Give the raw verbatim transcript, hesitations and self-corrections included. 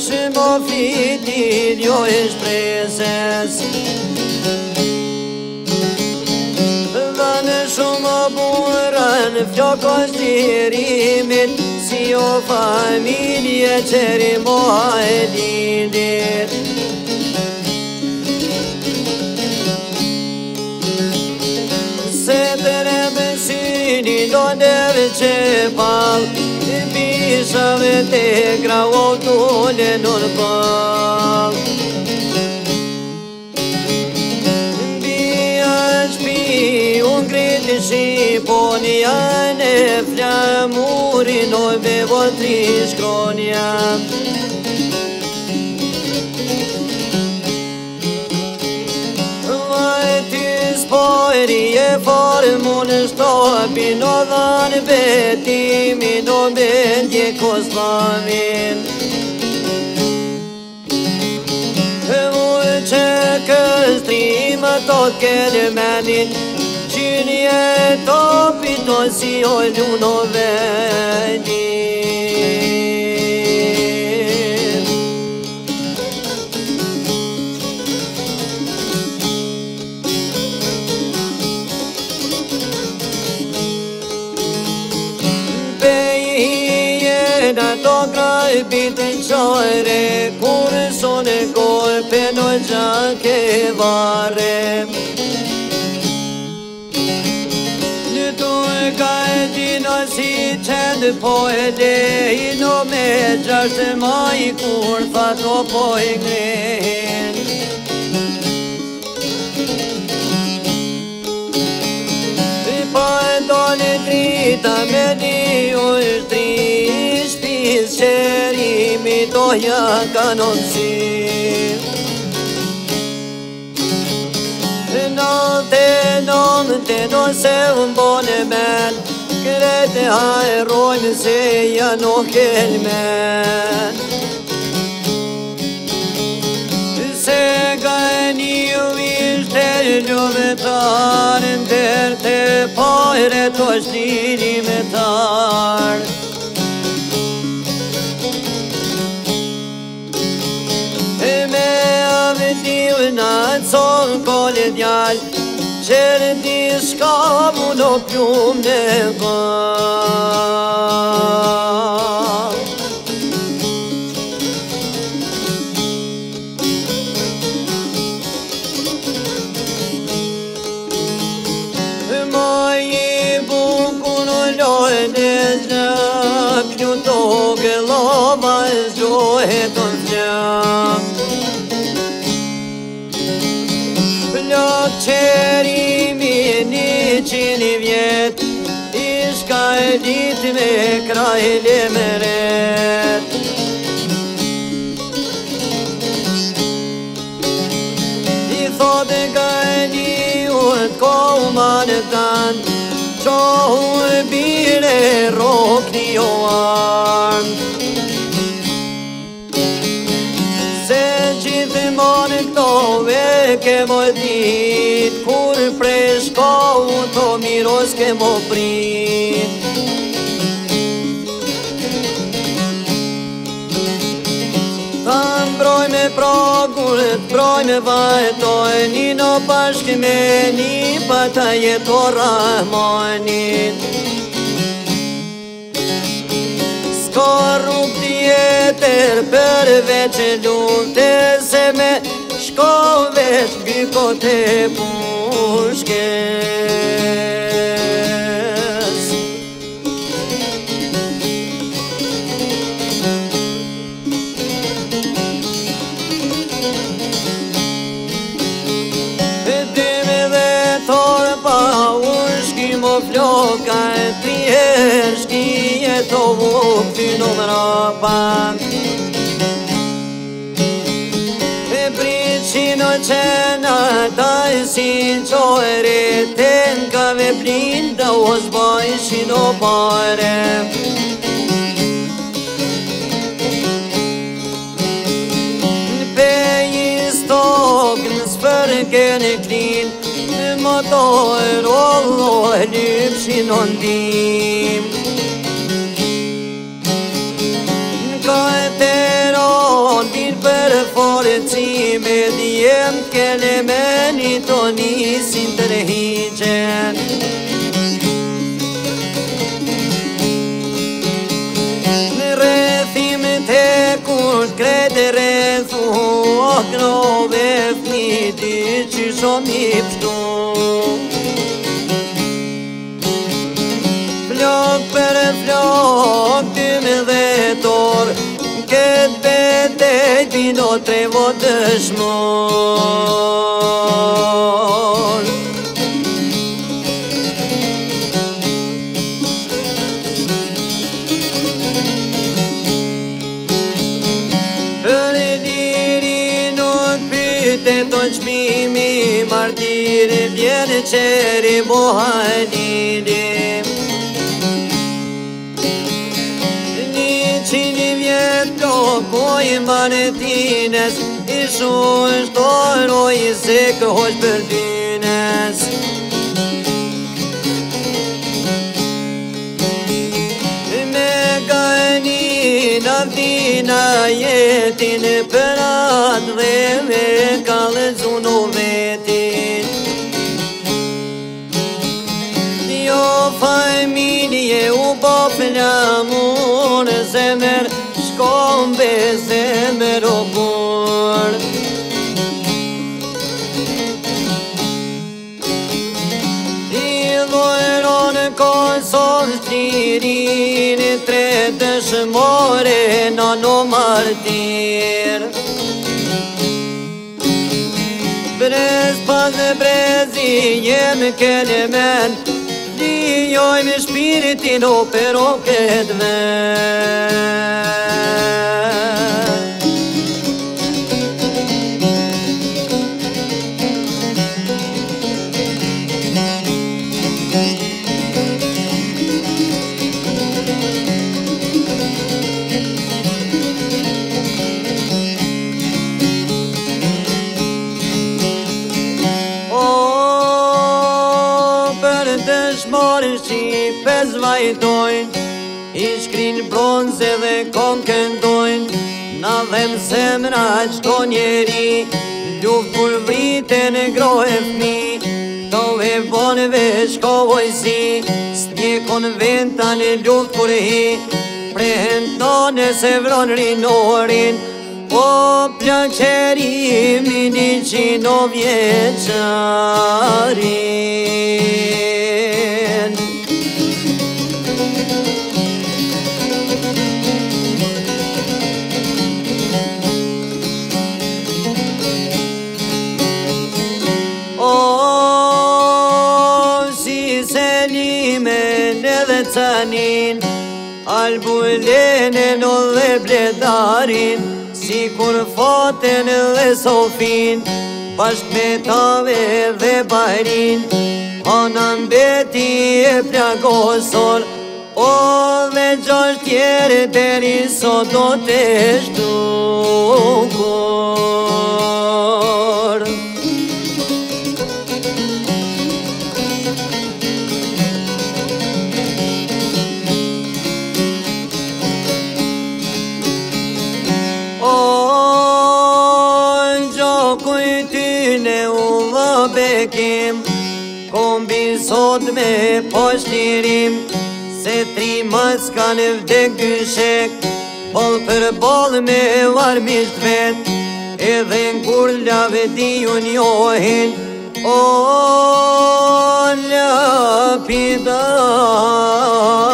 shumë fitit jo e shpreses. Dhe në shumë burën flokos lirimit, si o familje qeri moha e lidit. Se të rebësini do dërë që pal, bishave të gra o tulle nër pal. Bia shpi unë kriti shqiponi, janë e flamurin o bevo tri shkronja. Spojri e formun shtopin, o dhanë betimin, o bendje Kosovin. U që këstrima të këtë menin, qyni e topit o si o luno vendin. Në to krajpit të qajre, kur sonë koj për në gjake vare. Në to e ka e gjina si qendë po e lejno me gjashtë maj, kur tha to po e ngren. Pa e dole drita me një u shtri, qerimi doja kanonësi. Nalte, nalte, do se unë bone men, krete hajrojnë se janë o kelmen. Se ka e një ishte ljuvetarën, tërë të pajre të shtiri me tarë. Në conë kole djallë, qërë di shka mu në pjumë në gëllë. Ma i buku në lojnë e zhëp, një toke loma e zgjohet të zhëp. Qerimi një qini vjet, ishka e dit me krajle me ret. I thote ka e një uët koma në tanë, qohu e bire rok një oan. Se gjithë mënë këto veke më dit, kur preshkohu të miros ke më prit. Ta mbroj me pragullët, mbroj me vajtoj, një në bashkë me një pata jeto rahmanit. Ska rrug tjetër përveç lumë, se me shko veç gjykot e pushkes. Dyme dhe torë pa ushkim o floka, tri herë shkije të vuk ty në mrapa. Qino qena taj si qojre, tenkave blinda o zbajshin o pare. Pe i stokën s'përken e klin, motor o lypshin o ndim. Ka e teron djem kele meni të nisin të rëhiqen. Në rëthim të kur krete rëthu, o grove fniti që shumë i pështu. Flok për flok ty me dhe tor, këtë betejt vino trevo dëshmon. Për liri nuk pyte të qmimi, martiri vjerë qeri bohaniri. Koj martines, i shumë shtoroj se këhosh për dynes. Me gani naftina jetin, për atë dhe me kalëzu në vetin. Jo familje u po flamur zemër, shkom bezem me robur. I dojron Kosov shtirin, tre dëshmore në në martir. Brez pas në brezi jem kene men, dijojmë shpiritin o pero këtë ven. Dëshmorë shqipes vajtojnë, i shkrin bronze dhe kom këndojnë, na dhem semra qdo njeri, luft kur vriten grohe fmi, to e bonve shkovoj si, s'nje konventa në luft kur hi, prehen tone se vron rinorin, po plak qeri mini qino vjeqarin. Canin, albulenen o dhe bledarin, si kur faten dhe sofin, bashk me tave dhe bajrin, anan beti e plagosor, o dhe gjasht tjere deri sot do të shtukor. Bekim, kombi sot me poshtirim, se tri mas kanë vdek dyshek, bol për bol me varmisht vet, edhe n'kur lave di ju njohin, o lapidar.